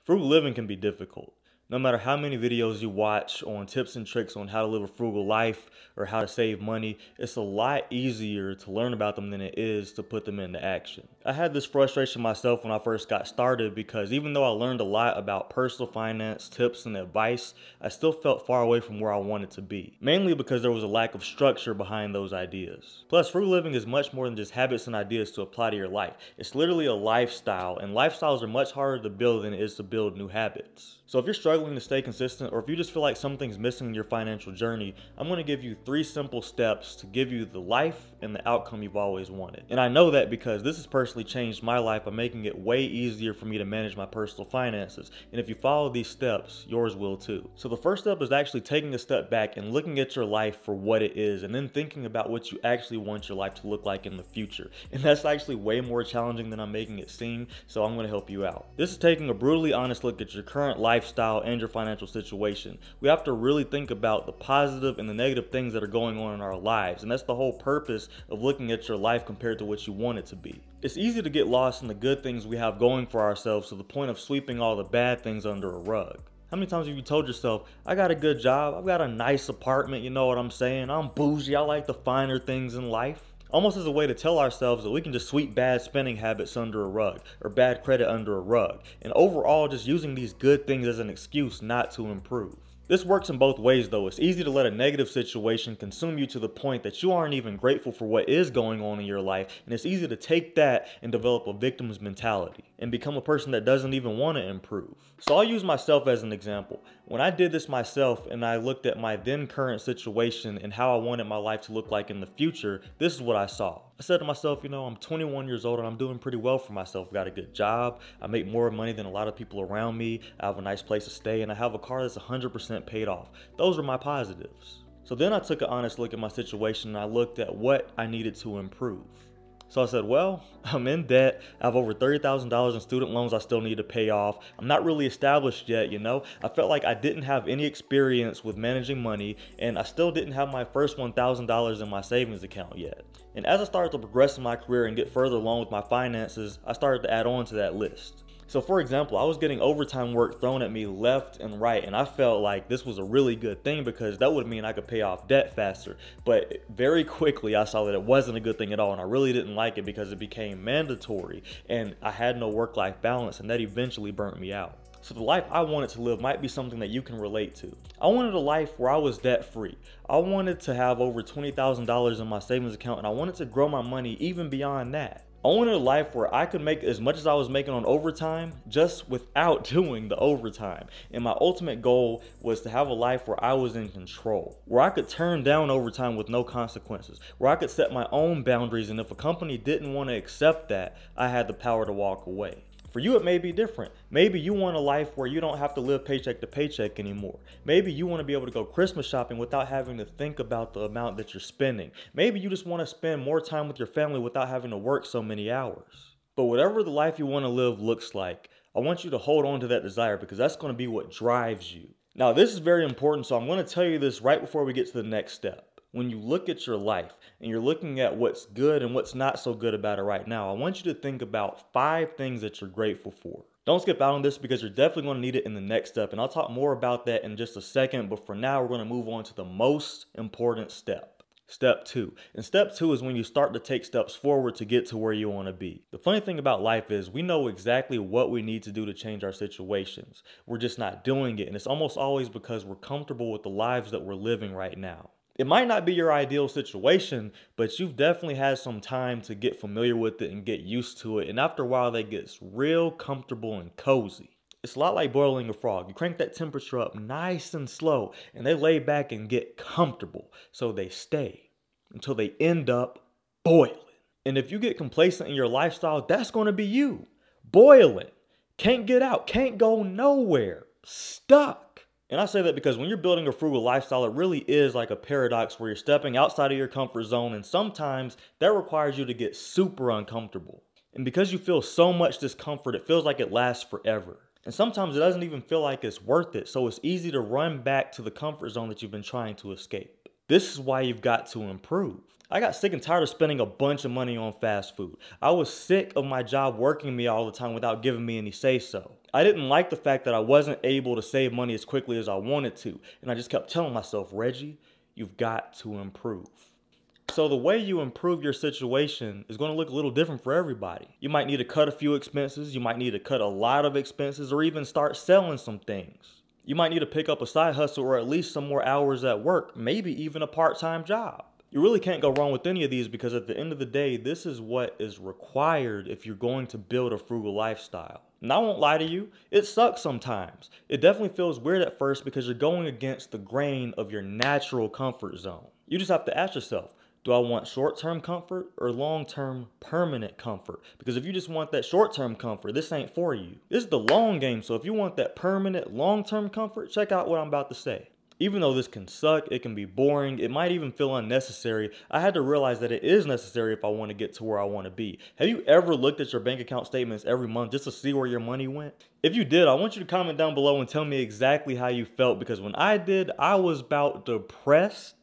Frugal living can be difficult. No matter how many videos you watch on tips and tricks on how to live a frugal life or how to save money, it's a lot easier to learn about them than it is to put them into action. I had this frustration myself when I first got started because even though I learned a lot about personal finance, tips, and advice, I still felt far away from where I wanted to be. Mainly because there was a lack of structure behind those ideas. Plus, frugal living is much more than just habits and ideas to apply to your life. It's literally a lifestyle, and lifestyles are much harder to build than it is to build new habits. So if you're struggling to stay consistent, or if you just feel like something's missing in your financial journey, I'm going to give you 3 simple steps to give you the life and the outcome you've always wanted. And I know that because this has personally changed my life by making it way easier for me to manage my personal finances. And if you follow these steps, yours will too. So the first step is actually taking a step back and looking at your life for what it is, and then thinking about what you actually want your life to look like in the future. And that's actually way more challenging than I'm making it seem, so I'm going to help you out. This is taking a brutally honest look at your current lifestyle and your financial situation. We have to really think about the positive and the negative things that are going on in our lives, and that's the whole purpose of looking at your life compared to what you want it to be. It's easy to get lost in the good things we have going for ourselves to the point of sweeping all the bad things under a rug. How many times have you told yourself, I got a good job, I've got a nice apartment, you know what I'm saying, I'm bougie, I like the finer things in life? Almost as a way to tell ourselves that we can just sweep bad spending habits under a rug or bad credit under a rug, and overall just using these good things as an excuse not to improve. This works in both ways though. It's easy to let a negative situation consume you to the point that you aren't even grateful for what is going on in your life, and it's easy to take that and develop a victim's mentality and become a person that doesn't even want to improve. So I'll use myself as an example. When I did this myself and I looked at my then current situation and how I wanted my life to look like in the future, this is what I saw. I said to myself, you know, I'm 21 years old and I'm doing pretty well for myself. I've got a good job. I make more money than a lot of people around me. I have a nice place to stay and I have a car that's 100% paid off. Those are my positives. So then I took an honest look at my situation and I looked at what I needed to improve. So I said, well, I'm in debt. I have over $30,000 in student loans I still need to pay off. I'm not really established yet, you know. I felt like I didn't have any experience with managing money, and I still didn't have my first $1,000 in my savings account yet. And as I started to progress in my career and get further along with my finances, I started to add on to that list. So for example, I was getting overtime work thrown at me left and right, and I felt like this was a really good thing because that would mean I could pay off debt faster. But very quickly I saw that it wasn't a good thing at all, and I really didn't like it because it became mandatory and I had no work-life balance, and that eventually burnt me out. So the life I wanted to live might be something that you can relate to. I wanted a life where I was debt-free. I wanted to have over $20,000 in my savings account, and I wanted to grow my money even beyond that. I wanted a life where I could make as much as I was making on overtime just without doing the overtime. And my ultimate goal was to have a life where I was in control, where I could turn down overtime with no consequences, where I could set my own boundaries, and if a company didn't want to accept that, I had the power to walk away. For you, it may be different. Maybe you want a life where you don't have to live paycheck to paycheck anymore. Maybe you want to be able to go Christmas shopping without having to think about the amount that you're spending. Maybe you just want to spend more time with your family without having to work so many hours. But whatever the life you want to live looks like, I want you to hold on to that desire because that's going to be what drives you. Now, this is very important, so I'm going to tell you this right before we get to the next step. When you look at your life and you're looking at what's good and what's not so good about it right now, I want you to think about 5 things that you're grateful for. Don't skip out on this because you're definitely going to need it in the next step, and I'll talk more about that in just a second, but for now we're going to move on to the most important step. Step 2. And step 2 is when you start to take steps forward to get to where you want to be. The funny thing about life is we know exactly what we need to do to change our situations. We're just not doing it, and it's almost always because we're comfortable with the lives that we're living right now. It might not be your ideal situation, but you've definitely had some time to get familiar with it and get used to it. And after a while, that gets real comfortable and cozy. It's a lot like boiling a frog. You crank that temperature up nice and slow, and they lay back and get comfortable. So they stay until they end up boiling. And if you get complacent in your lifestyle, that's going to be you. Boiling. Can't get out. Can't go nowhere. Stuck. And I say that because when you're building a frugal lifestyle, it really is like a paradox where you're stepping outside of your comfort zone, and sometimes that requires you to get super uncomfortable. And because you feel so much discomfort, it feels like it lasts forever. And sometimes it doesn't even feel like it's worth it, so it's easy to run back to the comfort zone that you've been trying to escape. This is why you've got to improve. I got sick and tired of spending a bunch of money on fast food. I was sick of my job working me all the time without giving me any say-so. I didn't like the fact that I wasn't able to save money as quickly as I wanted to. And I just kept telling myself, Reggie, you've got to improve. So the way you improve your situation is going to look a little different for everybody. You might need to cut a few expenses. You might need to cut a lot of expenses, or even start selling some things. You might need to pick up a side hustle or at least some more hours at work, maybe even a part-time job. You really can't go wrong with any of these because at the end of the day, this is what is required if you're going to build a frugal lifestyle. And I won't lie to you, it sucks sometimes. It definitely feels weird at first because you're going against the grain of your natural comfort zone. You just have to ask yourself, do I want short-term comfort or long-term permanent comfort? Because if you just want that short-term comfort, this ain't for you. This is the long game, so if you want that permanent long-term comfort, check out what I'm about to say. Even though this can suck, it can be boring, it might even feel unnecessary, I had to realize that it is necessary if I want to get to where I want to be. Have you ever looked at your bank account statements every month just to see where your money went? If you did, I want you to comment down below and tell me exactly how you felt, because when I did, I was about depressed.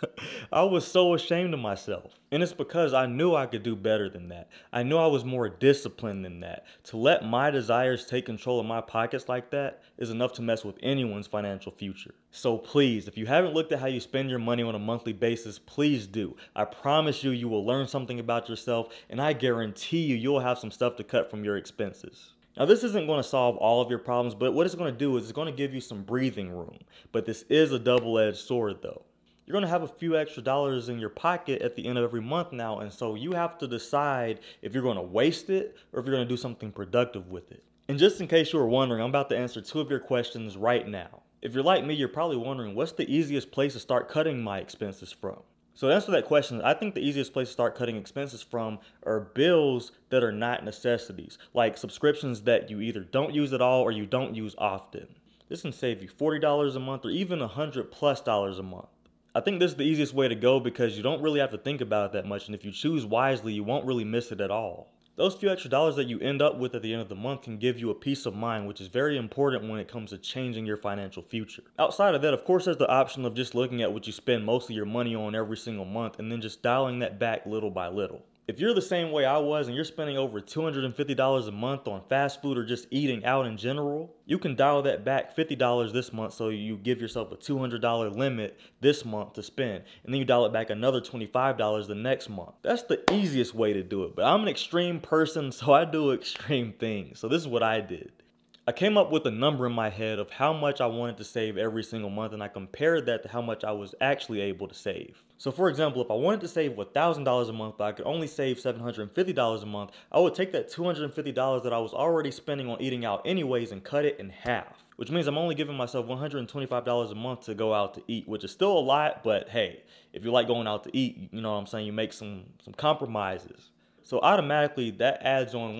I was so ashamed of myself. And it's because I knew I could do better than that. I knew I was more disciplined than that. To let my desires take control of my pockets like that is enough to mess with anyone's financial future. So please, if you haven't looked at how you spend your money on a monthly basis, please do. I promise you, you will learn something about yourself, and I guarantee you, you'll have some stuff to cut from your expenses. Now, this isn't going to solve all of your problems, but what it's going to do is it's going to give you some breathing room. But this is a double-edged sword though. You're going to have a few extra dollars in your pocket at the end of every month now, and so you have to decide if you're going to waste it or if you're going to do something productive with it. And just in case you were wondering, I'm about to answer 2 of your questions right now. If you're like me, you're probably wondering, what's the easiest place to start cutting my expenses from? So to answer that question, I think the easiest place to start cutting expenses from are bills that are not necessities, like subscriptions that you either don't use at all or you don't use often. This can save you $40 a month or even $100+ a month. I think this is the easiest way to go because you don't really have to think about it that much, and if you choose wisely, you won't really miss it at all. Those few extra dollars that you end up with at the end of the month can give you a peace of mind, which is very important when it comes to changing your financial future. Outside of that, of course, there's the option of just looking at what you spend most of your money on every single month and then just dialing that back little by little. If you're the same way I was and you're spending over $250 a month on fast food or just eating out in general, you can dial that back $50 this month, so you give yourself a $200 limit this month to spend, and then you dial it back another $25 the next month. That's the easiest way to do it, but I'm an extreme person, so I do extreme things. So this is what I did. I came up with a number in my head of how much I wanted to save every single month, and I compared that to how much I was actually able to save. So for example, if I wanted to save $1,000 a month, but I could only save $750 a month, I would take that $250 that I was already spending on eating out anyways and cut it in half. Which means I'm only giving myself $125 a month to go out to eat, which is still a lot, but hey, if you like going out to eat, you know what I'm saying, you make some compromises. So automatically that adds on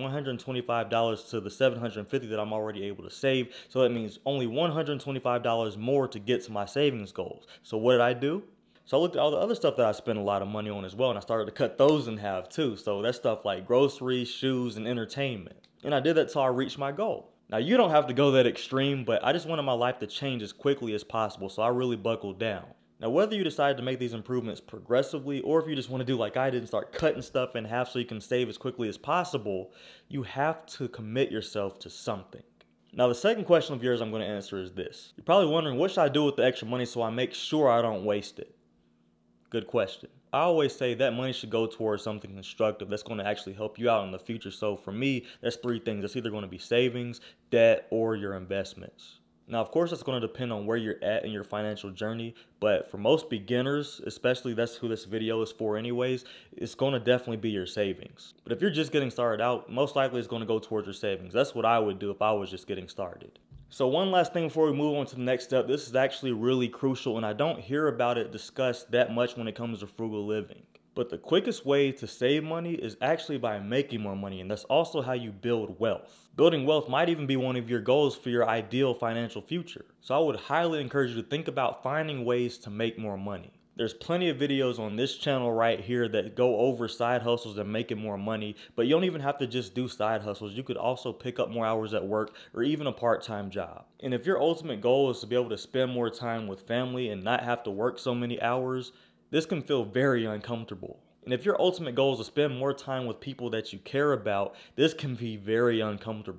$125 to the $750 that I'm already able to save. So that means only $125 more to get to my savings goals. So what did I do? So I looked at all the other stuff that I spent a lot of money on as well, and I started to cut those in half too. So that's stuff like groceries, shoes, and entertainment. And I did that till I reached my goal. Now you don't have to go that extreme, but I just wanted my life to change as quickly as possible, so I really buckled down. Now, whether you decide to make these improvements progressively or if you just want to do like I did and start cutting stuff in half so you can save as quickly as possible, you have to commit yourself to something. Now, the second question of yours I'm going to answer is this. You're probably wondering, what should I do with the extra money so I make sure I don't waste it? Good question. I always say that money should go towards something constructive that's going to actually help you out in the future. So for me, that's 3 things. It's either going to be savings, debt, or your investments. Now, of course, that's going to depend on where you're at in your financial journey, but for most beginners, especially that's who this video is for anyways, it's going to definitely be your savings. But if you're just getting started out, most likely it's going to go towards your savings. That's what I would do if I was just getting started. So one last thing before we move on to the next step, this is actually really crucial and I don't hear about it discussed that much when it comes to frugal living. But the quickest way to save money is actually by making more money, and that's also how you build wealth. Building wealth might even be one of your goals for your ideal financial future. So I would highly encourage you to think about finding ways to make more money. There's plenty of videos on this channel right here that go over side hustles and making more money, but you don't even have to just do side hustles. You could also pick up more hours at work or even a part-time job. And if your ultimate goal is to be able to spend more time with family and not have to work so many hours, this can feel very uncomfortable. And if your ultimate goal is to spend more time with people that you care about, this can be very uncomfortable.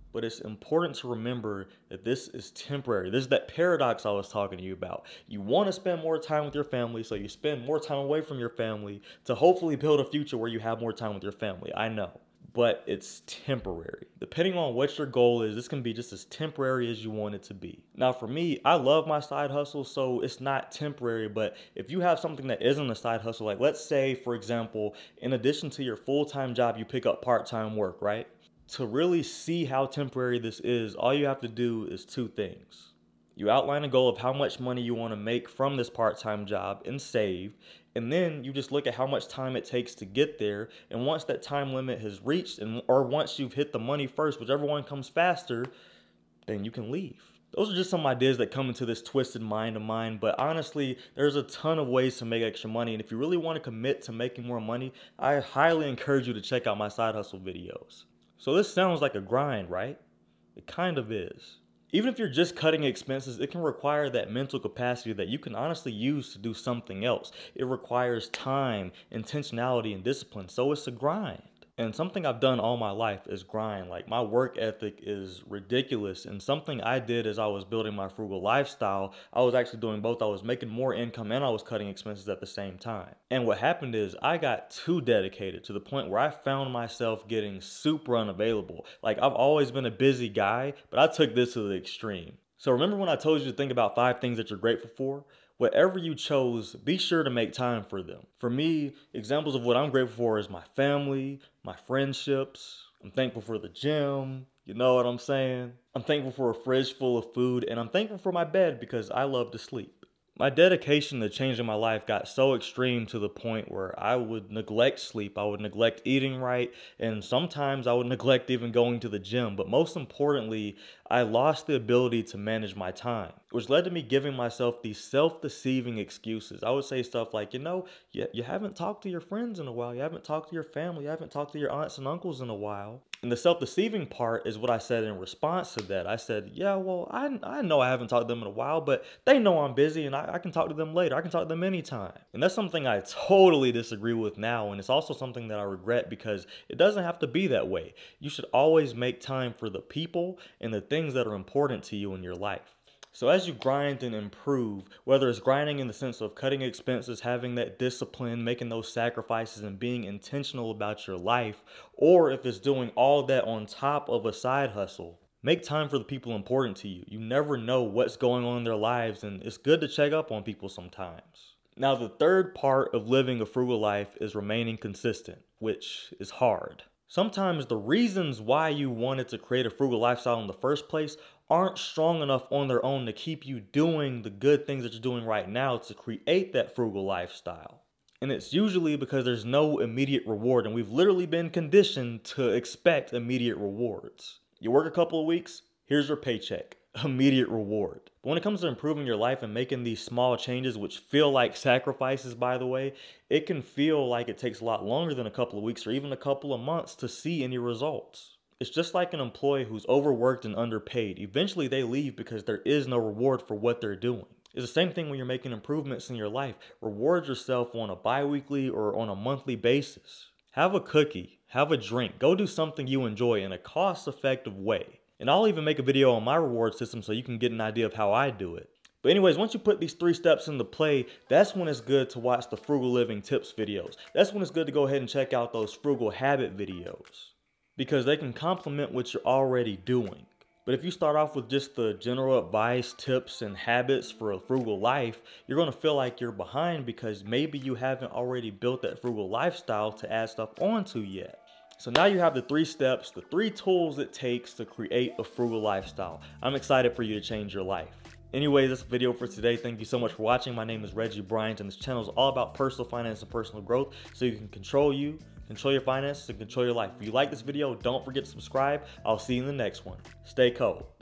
But it's important to remember that this is temporary. This is that paradox I was talking to you about. You want to spend more time with your family, so you spend more time away from your family to hopefully build a future where you have more time with your family. I know. But it's temporary. Depending on what your goal is, this can be just as temporary as you want it to be. Now for me, I love my side hustle, so it's not temporary, but if you have something that isn't a side hustle, like let's say, for example, in addition to your full-time job, you pick up part-time work, right? To really see how temporary this is, all you have to do is two things. You outline a goal of how much money you want to make from this part-time job and save, and then you just look at how much time it takes to get there, and once that time limit has reached, or once you've hit the money first, whichever one comes faster, then you can leave. Those are just some ideas that come into this twisted mind of mine, but honestly, there's a ton of ways to make extra money, and if you really want to commit to making more money, I highly encourage you to check out my side hustle videos. So this sounds like a grind, right? It kind of is. Even if you're just cutting expenses, it can require that mental capacity that you can honestly use to do something else. It requires time, intentionality, and discipline, so it's a grind. And something I've done all my life is grind. Like, my work ethic is ridiculous, and something I did as I was building my frugal lifestyle, I was actually doing both. I was making more income and I was cutting expenses at the same time. And what happened is I got too dedicated to the point where I found myself getting super unavailable. Like, I've always been a busy guy, but I took this to the extreme. So remember when I told you to think about 5 things that you're grateful for? Whatever you chose, be sure to make time for them. For me, examples of what I'm grateful for is my family, my friendships. I'm thankful for the gym. You know what I'm saying? I'm thankful for a fridge full of food, and I'm thankful for my bed because I love to sleep. My dedication to changing my life got so extreme to the point where I would neglect sleep, I would neglect eating right, and sometimes I would neglect even going to the gym. But most importantly, I lost the ability to manage my time, which led to me giving myself these self-deceiving excuses. I would say stuff like, you haven't talked to your friends in a while, you haven't talked to your family, you haven't talked to your aunts and uncles in a while. And the self-deceiving part is what I said in response to that. I said, yeah, well, I know I haven't talked to them in a while, but they know I'm busy and I can talk to them later. I can talk to them anytime. And that's something I totally disagree with now. And it's also something that I regret because it doesn't have to be that way. You should always make time for the people and the things that are important to you in your life. So as you grind and improve, whether it's grinding in the sense of cutting expenses, having that discipline, making those sacrifices, and being intentional about your life, or if it's doing all that on top of a side hustle, make time for the people important to you. You never know what's going on in their lives, and it's good to check up on people sometimes. Now, the third part of living a frugal life is remaining consistent, which is hard. Sometimes the reasons why you wanted to create a frugal lifestyle in the first place aren't strong enough on their own to keep you doing the good things that you're doing right now to create that frugal lifestyle. And it's usually because there's no immediate reward, and we've literally been conditioned to expect immediate rewards. You work a couple of weeks, here's your paycheck. Immediate reward. But when it comes to improving your life and making these small changes, which feel like sacrifices, by the way, it can feel like it takes a lot longer than a couple of weeks or even a couple of months to see any results. It's just like an employee who's overworked and underpaid. Eventually they leave because there is no reward for what they're doing. It's the same thing when you're making improvements in your life. Reward yourself on a bi-weekly or on a monthly basis. Have a cookie, have a drink, go do something you enjoy in a cost-effective way. And I'll even make a video on my reward system so you can get an idea of how I do it. But anyways, once you put these 3 steps into play, that's when it's good to watch the Frugal Living Tips videos. That's when it's good to go ahead and check out those Frugal Habit videos, because they can complement what you're already doing. But if you start off with just the general advice, tips, and habits for a frugal life, you're going to feel like you're behind because maybe you haven't already built that frugal lifestyle to add stuff onto yet. So now you have the 3 steps, the 3 tools it takes to create a frugal lifestyle. I'm excited for you to change your life. Anyway, that's the video for today. Thank you so much for watching. My name is Reggie Bryant, and this channel is all about personal finance and personal growth, so you can control your finances, and control your life. If you like this video, don't forget to subscribe. I'll see you in the next one. Stay cold.